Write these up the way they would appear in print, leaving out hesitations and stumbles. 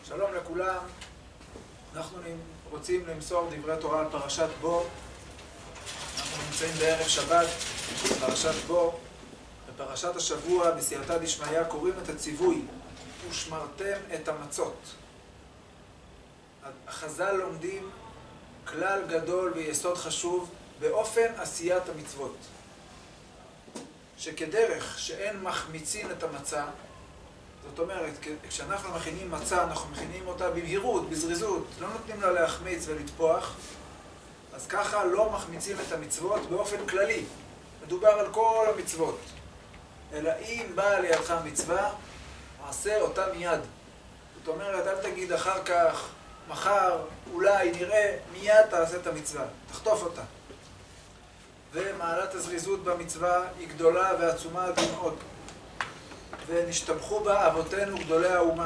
שלום לכולם, אנחנו רוצים למסור דברי תורה על פרשת בו. אנחנו נמצאים בערב שבת, פרשת בו. בפרשת השבוע, בסייעתא דשמיא, קוראים את הציווי, ושמרתם את המצות. החז"ל לומדים כלל גדול ויסוד חשוב באופן עשיית המצוות. שכדרך שאין מחמיצין את המצה, זאת אומרת, כשאנחנו מכינים מצה, אנחנו מכינים אותה במהירות, בזריזות, לא נותנים לה להחמיץ ולטפוח, אז ככה לא מחמיצים את המצוות באופן כללי. מדובר על כל המצוות. אלא אם באה לידך מצווה, עשה אותה מיד. זאת אומרת, אל תגיד אחר כך, מחר, אולי, נראה, מיד תעשה את המצווה. תחטוף אותה. ומעלת הזריזות במצווה היא גדולה ועצומה מאוד. ונשתבחו בה אבותינו גדולי האומה.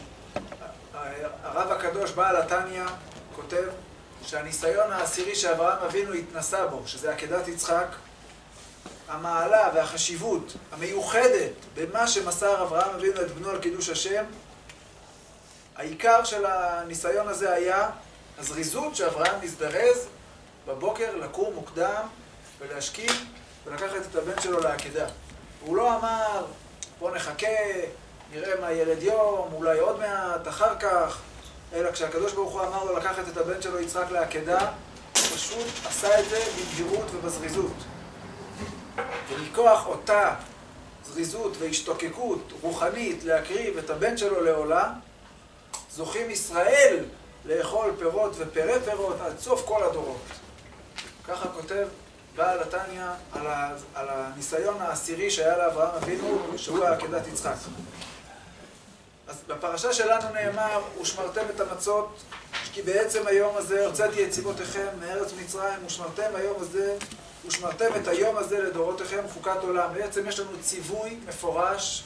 הרב הקדוש בעל התניא כותב שהניסיון העשירי שאברהם אבינו התנסה בו, שזה עקדת יצחק, המעלה והחשיבות המיוחדת במה שמסר אברהם אבינו את בנו על קידוש השם, העיקר של הניסיון הזה היה הזריזות שאברהם הזדרז בבוקר לקום מוקדם ולהשכיב ולקחת את הבן שלו לעקדה. הוא לא אמר, בוא נחכה, נראה מה ילד יום, אולי עוד מעט, אחר כך, אלא כשהקדוש ברוך הוא אמר לו לקחת את הבן שלו יצחק לעקדה, הוא פשוט עשה את זה במהירות ובזריזות. ומכוח אותה זריזות והשתוקקות רוחנית להקריב את הבן שלו לעולם, זוכים ישראל לאכול פירות ופרי פירות עד סוף כל הדורות. ככה כותב בעל התניא על הניסיון העשירי שהיה לאברהם אבינו, שהוא עקדת יצחק. אז בפרשה שלנו נאמר, ושמרתם את המצות, כי בעצם היום הזה הוצאתי את צבאותיכם מארץ מצרים, ושמרתם היום הזה, ושמרתם את היום הזה לדורותיכם חוקת עולם. בעצם יש לנו ציווי מפורש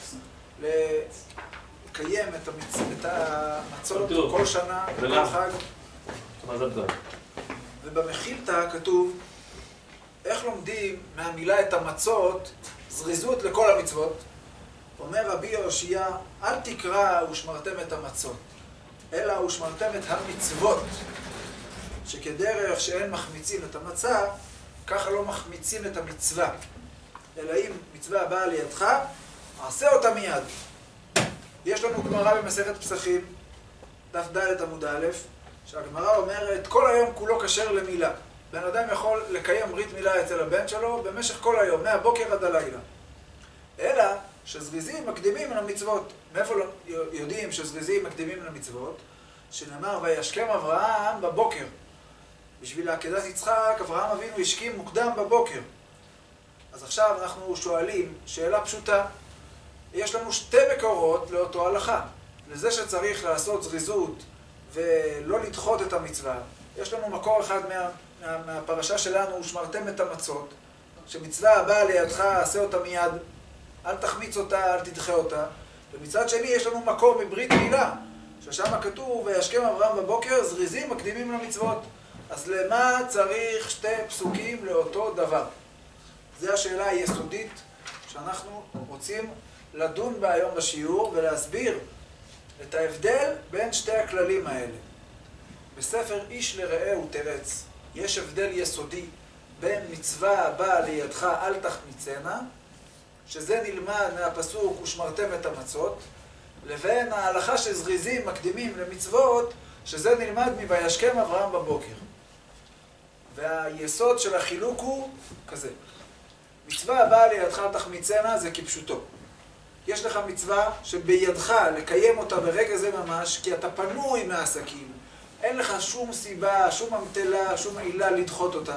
לקיים את המצות כל שנה, כל חג. ובמחילתא כתוב, איך לומדים מהמילה את המצות זריזות לכל המצוות? אומר רבי יהושע, אל תקרא ושמרתם את המצות, אלא ושמרתם את המצוות, שכדרך שאין מחמיצים את המצה, ככה לא מחמיצים את המצווה. אלא אם מצווה באה לידך, עשה אותה מיד. יש לנו גמרא במסכת פסחים, דף ד' עמוד א', שהגמרא אומרת, כל היום כולו כשר למילה. בן אדם יכול לקיים ברית מילה אצל הבן שלו במשך כל היום, מהבוקר עד הלילה. אלא שזריזים מקדימים למצוות. מאיפה יודעים שזריזים מקדימים למצוות? שנאמר, וישכם אברהם בבוקר. בשביל עקדת יצחק, אברהם אבינו השכים מוקדם בבוקר. אז עכשיו אנחנו שואלים שאלה פשוטה. יש לנו שתי מקורות לאותו הלכה. לזה שצריך לעשות זריזות ולא לדחות את המצווה. יש לנו מקור אחד מהפרשה שלנו, ושמרתם את המצות, שמצווה הבאה לידך, עשה אותה מיד, אל תחמיץ אותה, אל תדחה אותה. ומצד שני יש לנו מקור מברית מילה, ששם כתוב, וישכם אברהם בבוקר, זריזים מקדימים למצוות. אז למה צריך שתי פסוקים לאותו דבר? זו השאלה היסודית שאנחנו רוצים לדון בה היום בשיעור, ולהסביר את ההבדל בין שתי הכללים האלה. בספר איש לרעהו תרץ, יש הבדל יסודי בין מצווה הבאה לידך אל תחמיצנה, שזה נלמד מהפסוק ושמרתם את המצות, לבין ההלכה שזריזים מקדימים למצוות, שזה נלמד מוישכם אברהם בבוקר. והיסוד של החילוק הוא כזה. מצווה הבאה לידך אל תחמיצנה זה כפשוטו. יש לך מצווה שבידך לקיים אותה ברגע זה ממש, כי אתה פנוי מהעסקים. אין לך שום סיבה, שום אמתלה, שום עילה לדחות אותה.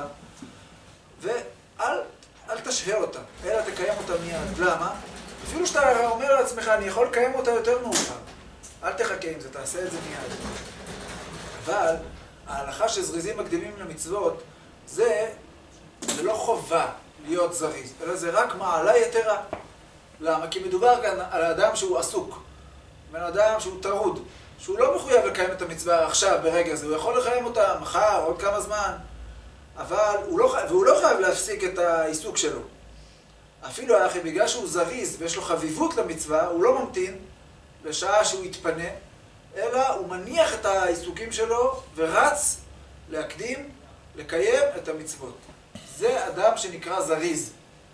ואל תשהה אותה, אלא תקיים אותה מיד. למה? אפילו שאתה אומר לעצמך, אני יכול לקיים אותה יותר מאוחר. אל תחכה עם זה, תעשה את זה מיד. אבל ההלכה שזריזים מקדימים למצוות, זה לא חובה להיות זריז, אלא זה רק מעלה יתרה. למה? כי מדובר כאן על האדם שהוא עסוק. בן אדם שהוא טרוד. שהוא לא מחויב לקיים את המצווה עכשיו, ברגע זה. הוא יכול לקיים אותה מחר, עוד כמה זמן. אבל הוא לא חייב להפסיק את העיסוק שלו. אפילו האחי, בגלל שהוא זריז ויש לו חביבות למצווה, הוא לא ממתין בשעה שהוא יתפנה, אלא הוא מניח את העיסוקים שלו ורץ להקדים, לקיים את המצוות. זה אדם שנקרא זריז.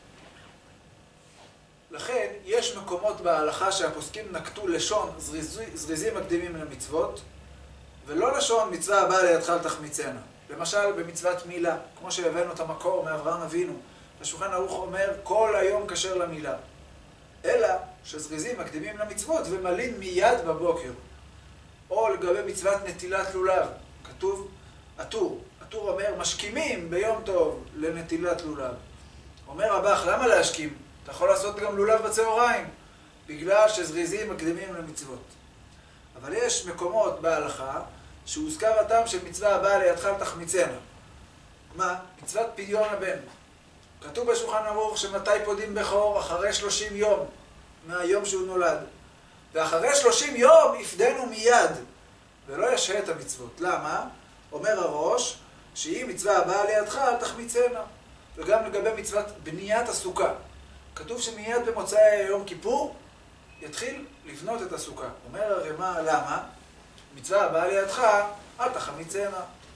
לכן יש מקומות בהלכה שהפוסקים נקטו לשון זריזים מקדימים למצוות, ולא לשון מצווה הבאה לידך אל תחמיצנה. למשל במצוות מילה, כמו שהבאנו את המקור מאברהם אבינו, השולחן ערוך אומר כל היום כשר למילה. אלא שזריזים מקדימים למצוות ומלין מיד בבוקר. או לגבי מצוות נטילת לולב, כתוב עטור. עטור אומר משכימים ביום טוב לנטילת לולב. אומר רבך, למה להשכים? אתה יכול לעשות גם לולב בצהריים, בגלל שזריזים מקדימים למצוות. אבל יש מקומות בהלכה שהוזכר הטעם של מצווה הבאה לידך אל תחמיצנה. מה? מצוות פדיון הבן. כתוב בשולחן ערוך שמתי פודים בכור? אחרי 30 יום מהיום שהוא נולד. ואחרי 30 יום יפדנו מיד, ולא ישהה את המצוות. למה? אומר הראש שהיא מצווה הבאה לידך אל תחמיצנה. וגם לגבי מצוות בניית הסוכה. כתוב שמיד במוצאי יום כיפור יתחיל לבנות את הסוכה. אומר הרמ"א, למה? מצווה הבאה לידך אל תחמיצנה.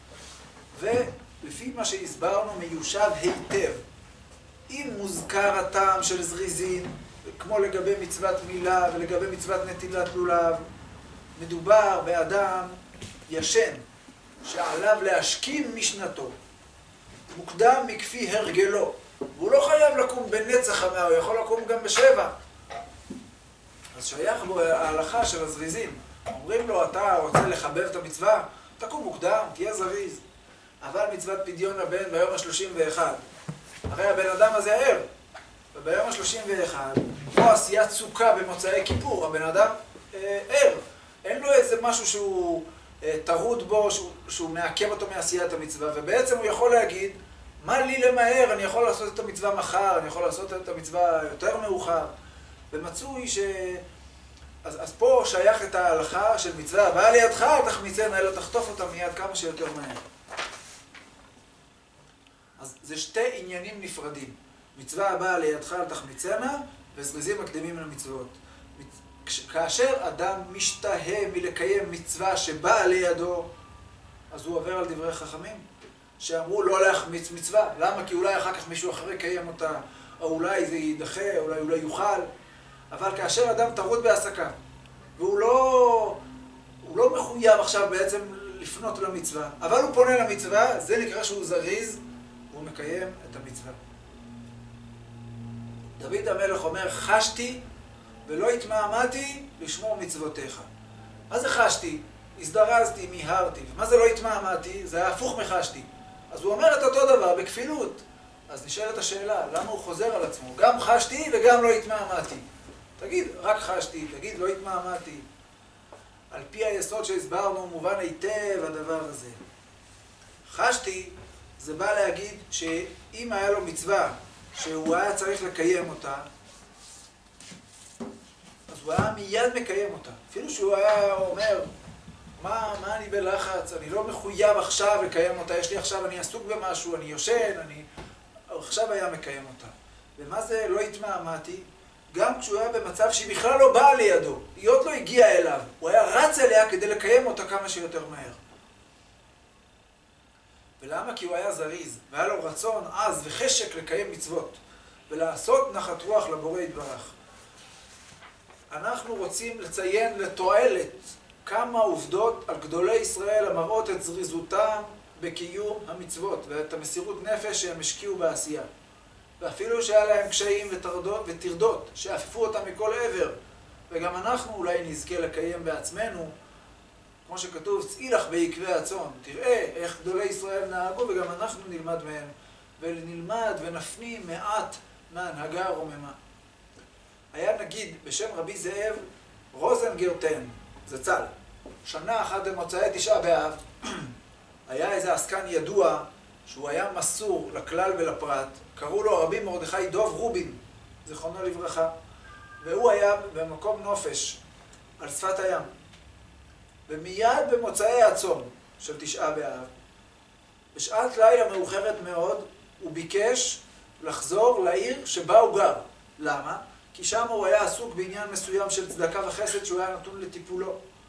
ולפי מה שהסברנו מיושב היטב. אם מוזכר הטעם של זריזין, כמו לגבי מצוות מילה ולגבי מצוות נטילת לולב, מדובר באדם ישן שעליו להשכים משנתו, מוקדם מכפי הרגלו, והוא לא חייב לקום בנצח המאה, הוא יכול לקום גם בשבע. אז שייך בו ההלכה של הזריזים. אומרים לו, אתה רוצה לחבב את המצווה? תקום מוקדם, תהיה זריז. אבל מצוות פדיון הבן ביום ה-31, הרי הבן אדם הזה ער. וביום ה-31, כמו עשיית סוכה במוצאי כיפור, הבן אדם ער. אין לו איזה משהו שהוא טרוד בו, שהוא מעכב אותו מעשיית המצווה, ובעצם הוא יכול להגיד, מה לי למהר? אני יכול לעשות את המצווה מחר, אני יכול לעשות את המצווה יותר מאוחר. ומצוי ש... אז פה שייך את ההלכה של מצווה, הבאה לידך אל תחמיצנה, אלא תחטוף אותה מיד כמה שיותר מהר. אז זה שתי עניינים נפרדים. מצווה הבאה לידך אל תחמיצנה, וזריזים מקדימים למצוות. כאשר אדם משתהה מלקיים מצווה שבאה לידו, אז הוא עובר על דברי חכמים, שאמרו לא להחמיץ מצווה. למה? כי אולי אחר כך מישהו אחר יקיים אותה, או אולי זה יידחה, אולי הוא לא יוכל. אבל כאשר אדם טרוד בהעסקה, והוא לא מחויב עכשיו בעצם לפנות למצווה, אבל הוא פונה למצווה, זה נקרא שהוא זריז, והוא מקיים את המצווה. דוד המלך אומר, חשתי ולא התמהמהתי לשמור מצוותיך. מה זה חשתי? הזדרזתי, מיהרתי. ומה זה לא התמהמהתי? זה היה הפוך מחשתי. אז הוא אומר את אותו דבר בכפילות. אז נשאלת השאלה, למה הוא חוזר על עצמו? גם חשתי וגם לא התמהמהתי. תגיד, רק חשתי, תגיד, לא התמהמהתי. על פי היסוד שהסברנו, מובן היטב הדבר הזה. חשתי, זה בא להגיד שאם היה לו מצווה שהוא היה צריך לקיים אותה, אז הוא היה מיד מקיים אותה. אפילו שהוא היה אומר, מה אני בלחץ, אני לא מחויב עכשיו לקיים אותה, יש לי עכשיו, אני עסוק במשהו, אני יושן, עכשיו היה מקיים אותה. ומה זה לא התמהמהתי? גם כשהוא היה במצב שהיא בכלל לא באה לידו, היא עוד לא הגיעה אליו, הוא היה רץ אליה כדי לקיים אותה כמה שיותר מהר. ולמה? כי הוא היה זריז, והיה לו רצון עז וחשק לקיים מצוות, ולעשות נחת רוח לבורא יתברך. אנחנו רוצים לציין לתועלת כמה עובדות על גדולי ישראל המראות את זריזותם בקיום המצוות, ואת המסירות נפש שהם השקיעו בעשייה. ואפילו שהיה להם קשיים וטרדות, שאפפו אותם מכל עבר, וגם אנחנו אולי נזכה לקיים בעצמנו, כמו שכתוב, צאילך בעקבי הצאן, תראה איך גדולי ישראל נהגו, וגם אנחנו נלמד מהם, ונלמד ונפנים מעט מהנהגה הרוממה. היה נגיד בשם רבי זאב רוזנגרטן, זצ"ל, שנה אחת במוצאי תשעה באב, היה איזה עסקן ידוע שהוא היה מסור לכלל ולפרט, קראו לו רבי מרדכי דוב רובין, זיכרונו לברכה, והוא היה במקום נופש על שפת הים. ומיד במוצאי הצום של תשעה באב, בשעת לילה מאוחרת מאוד, הוא ביקש לחזור לעיר שבה הוא גר. למה? כי שם הוא היה עסוק בעניין מסוים של צדקה וחסד שהוא היה נתון לטיפולו.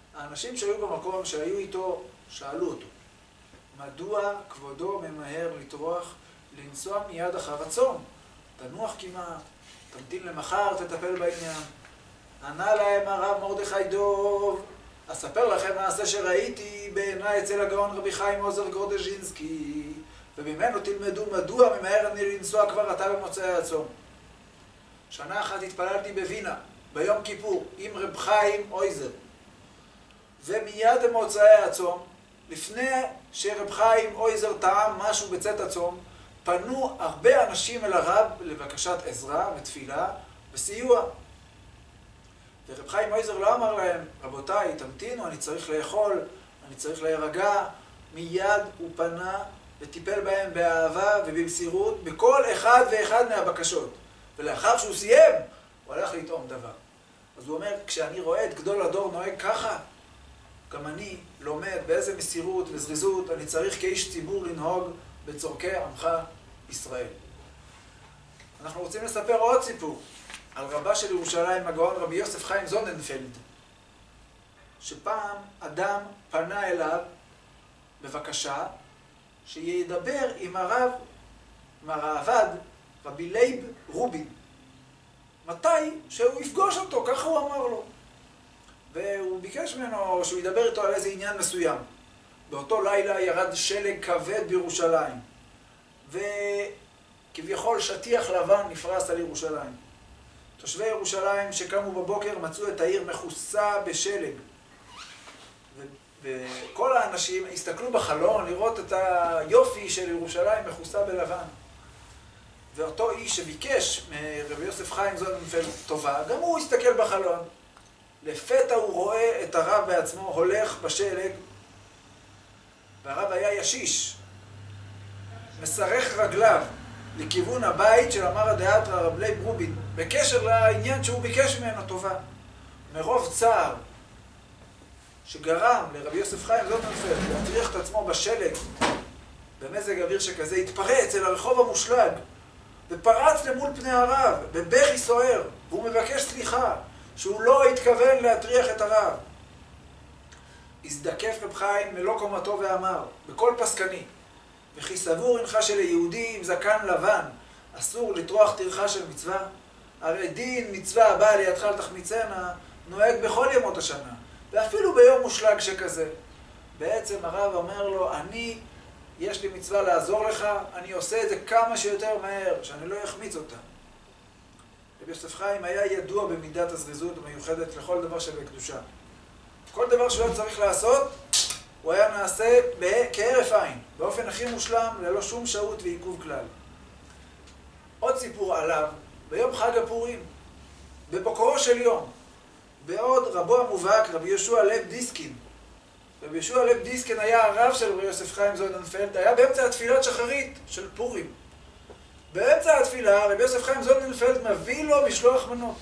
האנשים שהיו במקום, שהיו איתו, שאלו אותו, מדוע כבודו ממהר לטרוח לנסוע מיד אחר הצום? תנוח כמעט, תמתין למחר, תטפל בעניין. ענה להם הרב מרדכי דוב, אספר לכם מעשה שראיתי בעיניי אצל הגאון רבי חיים עוזר גרודז'ינסקי, וממנו תלמדו מדוע ממהר אני לנסוע כבר עתה במוצאי הצום. שנה אחת התפללתי בווינה, ביום כיפור, עם רב חיים עוזר. ומיד במוצאי הצום, לפני שרב חיים עוזר טעם משהו בצאת הצום, פנו הרבה אנשים אל הרב לבקשת עזרה ותפילה וסיוע. ורב חיים עוזר לא אמר להם, רבותיי, תמתינו, אני צריך לאכול, אני צריך להירגע. מיד הוא פנה וטיפל בהם באהבה ובמסירות בכל אחד ואחד מהבקשות. ולאחר שהוא סיים, הוא הלך לטעום דבר. אז הוא אומר, כשאני רואה את גדול הדור נוהג ככה, גם אני לומד באיזה מסירות וזריזות אני צריך כאיש ציבור לנהוג בצורכי עמך ישראל. אנחנו רוצים לספר עוד סיפור על רבה של ירושלים, הגאון רבי יוסף חיים זוננפלד, שפעם אדם פנה אליו בבקשה שידבר עם הרב, עם הראב"ד, רבי לייב רובין. מתי? שהוא יפגוש אותו, ככה הוא אמר לו. והוא ביקש ממנו שהוא ידבר איתו על איזה עניין מסוים. באותו לילה ירד שלג כבד בירושלים, וכביכול שטיח לבן נפרס על ירושלים. תושבי ירושלים שקמו בבוקר מצאו את העיר מכוסה בשלג. וכל האנשים הסתכלו בחלון לראות את היופי של ירושלים מכוסה בלבן. ואותו איש שביקש מרבי יוסף חיים זוננפלד טובה, גם הוא הסתכל בחלון. לפתע הוא רואה את הרב בעצמו הולך בשלג, והרב היה ישיש, מסרך רגליו לכיוון הבית של אמר הדאתרא רב לייב רובין, בקשר לעניין שהוא ביקש ממנו טובה. מרוב צער שגרם לרבי יוסף חיים זוננפלד להטריח את עצמו בשלג, במזג אוויר שכזה, התפרץ אל הרחוב המושלג, ופרץ למול פני הרב, בבכי סוער, והוא מבקש סליחה, שהוא לא התכוון להטריח את הרב. הזדקף רב חיים מלוא קומתו ואמר, בקול פסקני, וכי סבור אינך שליהודי עם זקן לבן אסור לטרוח טרחה של מצווה? הרי דין מצווה הבאה לידך אל תחמיצנה נוהג בכל ימות השנה, ואפילו ביום מושלג שכזה. בעצם הרב אומר לו, יש לי מצווה לעזור לך, אני עושה את זה כמה שיותר מהר, שאני לא אחמיץ אותה. רבי יוסף חיים היה ידוע במידת הזריזות המיוחדת לכל דבר שבקדושה. כל דבר שהוא היה צריך לעשות, הוא היה נעשה כהרף עין, באופן הכי מושלם, ללא שום שהות ועיכוב כלל. עוד סיפור עליו, ביום חג הפורים, בבוקרו של יום, בעוד רבו המובהק, רבי יהושע לייב דיסקין. רבי יהושע לייב דיסקין היה הרב של רבי יוסף חיים זוננפלד, היה באמצע התפילת שחרית של פורים. באמצע התפילה, רבי יוסף חיים זוננפלד מביא לו משלוח מנות.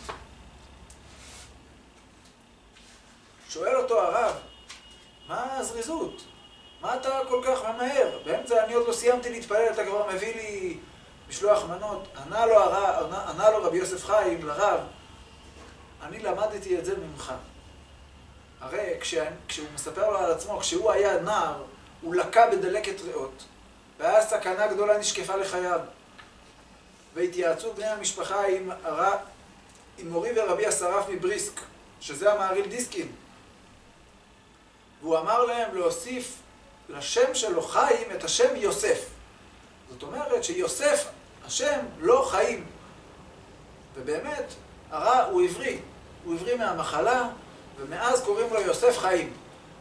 שואל אותו הרב, מה הזריזות? מה אתה כל כך ממהר? באמצע אני עוד לא סיימתי להתפלל, אתה כבר מביא לי משלוח מנות. ענה לו רבי יוסף חיים לרב, אני למדתי את זה ממך. הרי כשהוא מספר לו על עצמו, כשהוא היה נער, הוא לקה בדלקת ריאות, והיה סכנה גדולה נשקפה לחייו. והתייעצו בני המשפחה עם מורי ורבי אסרף מבריסק, שזה המהרי"ל דיסקין. והוא אמר להם להוסיף לשם שלו חיים את השם יוסף. זאת אומרת שיוסף, השם לא חיים. ובאמת, הוא עברי. הוא עברי מהמחלה, ומאז קוראים לו יוסף חיים.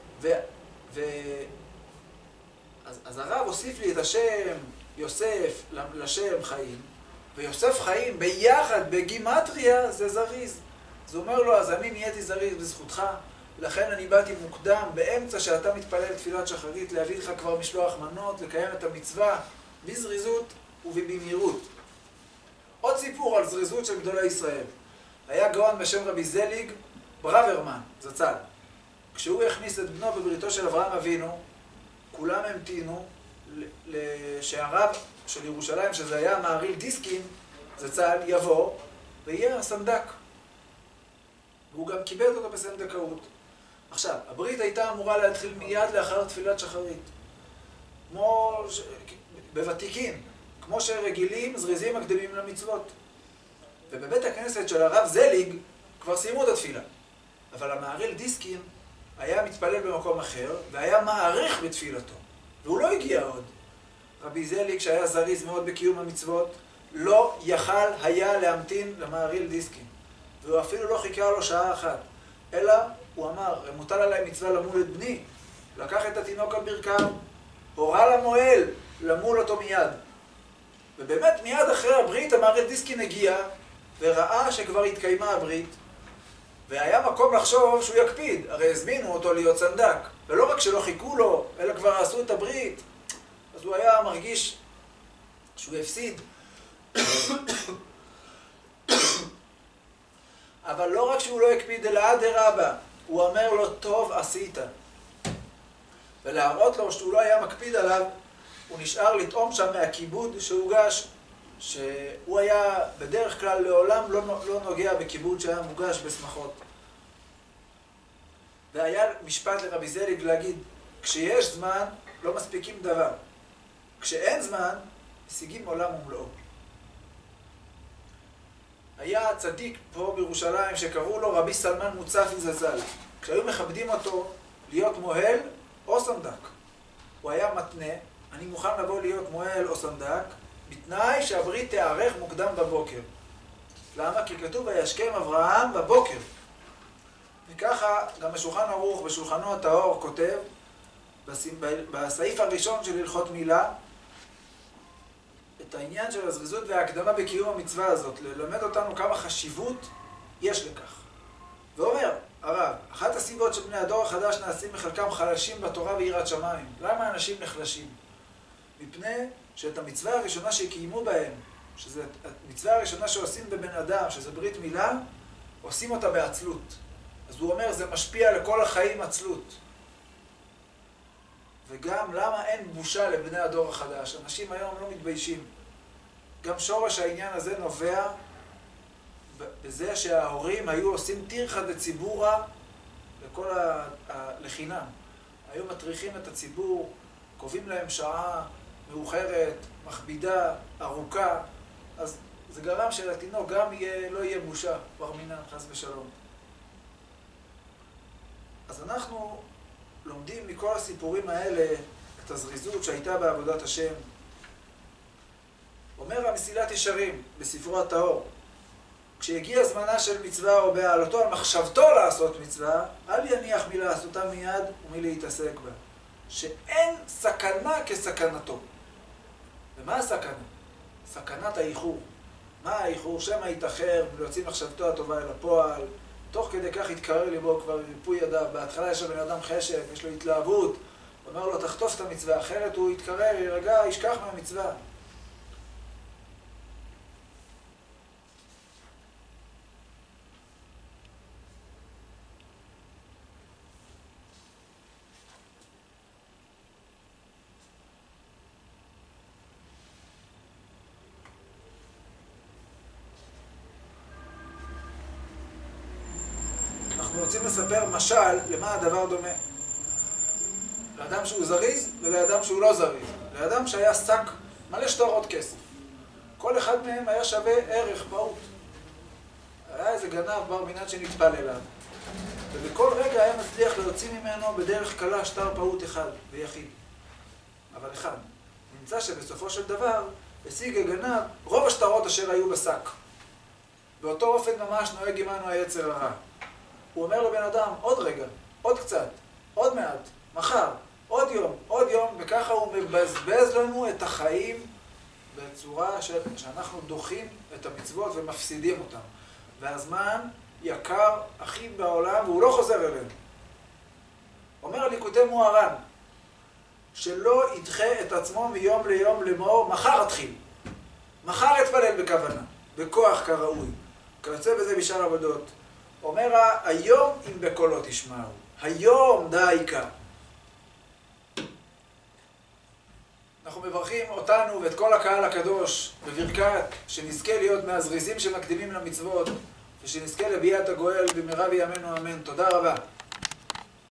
אז הרב הוסיף לי את השם יוסף לשם חיים, ויוסף חיים ביחד בגימטריה זה זריז. זה אומר לו, אז אני נהייתי זריז בזכותך, ולכן אני באתי מוקדם, באמצע שאתה מתפלל תפילת שחרית, להביא לך כבר משלוח מנות, לקיים את המצווה בזריזות ובמהירות. עוד סיפור על זריזות של גדולי ישראל. היה גאון בשם רבי זליג ברוורמן, זצ"ל. כשהוא הכניס את בנו בבריתו של אברהם אבינו, כולם המתינו שהרב של ירושלים, שזה היה מהרי"ל דיסקין, זצ"ל, יבוא ויהיה הסנדק. והוא גם קיבל אותו בסנדקאות. עכשיו, הברית הייתה אמורה להתחיל מיד לאחר תפילת שחרית. כמו בוותיקין, כמו שרגילים, זריזים מקדימים למצוות. ובבית הכנסת של הרב זליג כבר סיימו את התפילה. אבל המהר"ל דיסקין היה מתפלל במקום אחר, והיה מעריך בתפילתו. והוא לא הגיע עוד. רבי זליג, שהיה זריז מאוד בקיום המצוות, לא יכל היה להמתין למהר"ל דיסקין. והוא אפילו לא חיכה לו שעה אחת. אלא, הוא אמר, מוטל עליי מצווה למול את בני. לקח את התינוק על ברכיו, הורה למוהל למול אותו מיד. ובאמת מיד אחרי הברית המהר"ל דיסקין הגיע, וראה שכבר התקיימה הברית, והיה מקום לחשוב שהוא יקפיד, הרי הזמינו אותו להיות סנדק, ולא רק שלא חיכו לו, אלא כבר עשו את הברית, אז הוא היה מרגיש שהוא הפסיד. אבל לא רק שהוא לא הקפיד, אלא אדרבה, הוא אומר לו, טוב עשית. ולהראות לו שהוא לא היה מקפיד עליו, הוא נשאר לטעום שם מהכיבוד שהוגש, שהוא היה בדרך כלל לעולם לא נוגע בכיבוד שהיה מוגש בשמחות. והיה משפט לרבי זליג להגיד, כשיש זמן לא מספיקים דבר, כשאין זמן משיגים עולם ומלואו. היה צדיק פה בירושלים שקראו לו רבי סלמן מוצפי זצ"ל. כשהיו מכבדים אותו להיות מוהל או סנדק, הוא היה מתנה, אני מוכן לבוא להיות מוהל או סנדק, בתנאי שהברית תיערך מוקדם בבוקר. למה? כי כתוב וישכם אברהם בבוקר. וככה גם בשולחן ערוך, בשולחנו הטהור, כותב, בסעיף הראשון של הלכות מילה, את העניין של הזריזות וההקדמה בקיום המצווה הזאת, ללמד אותנו כמה חשיבות יש לכך. ואומר, הרב, אחת הסיבות שבני הדור החדש נעשים מחלקם חלשים בתורה ויראת שמיים. למה אנשים נחלשים? מפני שאת המצווה הראשונה שקיימו בהם, שזו המצווה הראשונה שעושים בבן אדם, שזה ברית מילה, עושים אותה בעצלות. אז הוא אומר, זה משפיע לכל החיים עצלות. וגם למה אין בושה לבני הדור החדש? אנשים היום לא מתביישים. גם שורש העניין הזה נובע בזה שההורים היו עושים תירחא דציבורא לחינם. היו מטריחים את הציבור, קובעים להם שעה מאוחרת, מכבידה, ארוכה, אז זה גרם שלתינוק גם לא יהיה בושה, בר מינן, חס ושלום. אז אנחנו לומדים מכל הסיפורים האלה את הזריזות שהייתה בעבודת השם. אומר המסילת ישרים בספרו הטהור, כשהגיע זמנה של מצווה או בהעלותו על מחשבתו לעשות מצווה, אל יניח מלעשותה מיד ומלהתעסק בה. שאין סכנה כסכנתו. ומה הסכנה? סכנת האיחור. מה האיחור? שמא יתאחר ולהוציא מחשבתו הטובה אל הפועל, תוך כדי כך יתקרר ליבו כבר ריפוי ידיו. בהתחלה יש לבן אדם חשק, יש לו התלהבות, הוא אומר לו תחטוף את המצווה, אחרת הוא יתקרר, יירגע, ישכח מהמצווה. אנחנו רוצים לספר משל למה הדבר דומה. לאדם שהוא זריז ולאדם שהוא לא זריז. לאדם שהיה שק מלא שטרות כסף. כל אחד מהם היה שווה ערך פעוט. היה איזה גנב בר מינן שנטפל אליו. ובכל רגע היה מצליח להוציא ממנו בדרך קלה שטר פעוט אחד ויחיד. אבל אחד. נמצא שבסופו של דבר השיג הגנב רוב השטרות אשר היו בשק. באותו אופן ממש נוהג עמנו היצר הרע. הוא אומר לבן אדם, עוד רגע, עוד קצת, עוד מעט, מחר, עוד יום, וככה הוא מבזבז לנו את החיים בצורה שאנחנו דוחים את המצוות ומפסידים אותם. והזמן יקר הכי בעולם והוא לא חוזר אלינו. אומר הליקוטי מוהר"ן, שלא ידחה את עצמו מיום ליום לאמור, מחר אתחיל. מחר אתפלל בכוונה, בכוח כראוי. כיוצא בזה בשאר עבודות. אומר היום אם בקולו תשמעו, היום דייקה. אנחנו מברכים אותנו ואת כל הקהל הקדוש בברכת שנזכה להיות מהזריזים שמקדימים למצוות ושנזכה לביאת הגואל במהרה בימינו אמן. תודה רבה.